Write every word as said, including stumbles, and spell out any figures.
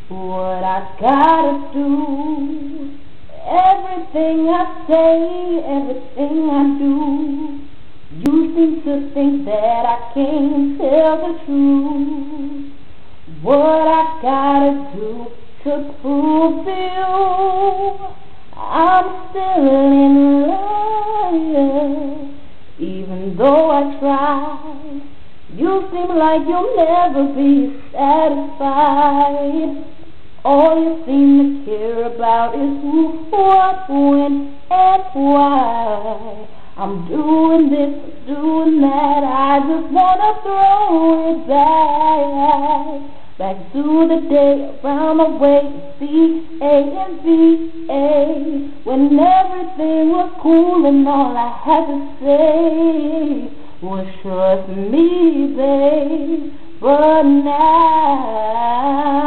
what I gotta do. Everything I say, everything I do, you seem to think that I can't tell the truth. What I gotta do to prove to you I'm still in love, even though I try. You seem like you'll never be satisfied. All you seem to care about is who, what, when, and why. I'm doing this, doing that, I just wanna throw it back. Back to the day around the way, C A and B A, when everything was cool and all I had to say was trust me, babe. But now